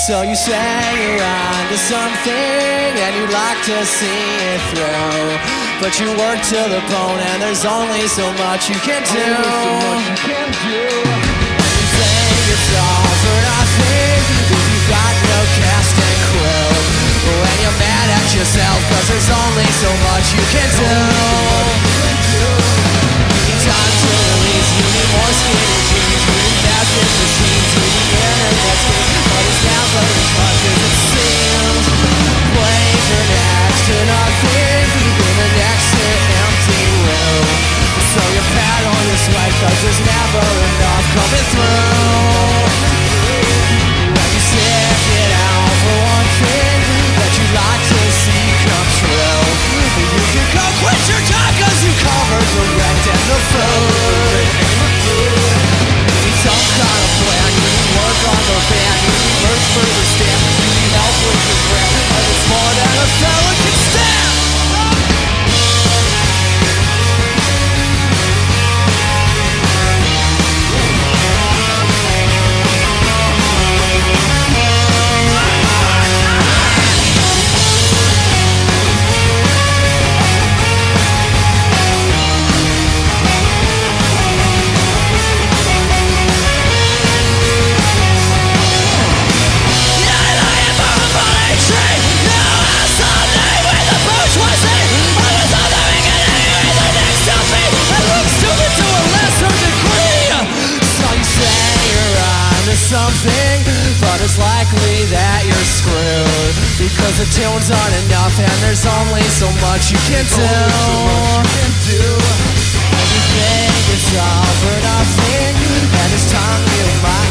So you say you're on to something and you'd like to see it through, but you work to the bone and there's only so much you can do. You think it's all for nothing if you've got no cast and crew, when you're mad at yourself cause there's only so much you can do. You need time to release, you need more skinny jeans, you need fashion machines, you need internet speed, but it's never as much as it seems. Playing your next to nothing in the next to empty room, so you pat on your sweat cause there's never enough coming through. When you stick it out for one thing that you'd like to see come true, you can go quit your job cause you covered the rent and the food. You need some kind of plan, you need work on the band, you need merch for the stamp, you need help with your brand, but it's more than a fella can stand. Something, but it's likely that you're screwed because the tunes aren't enough and there's only so much you can do. And you think it's all for nothing, and it's time you might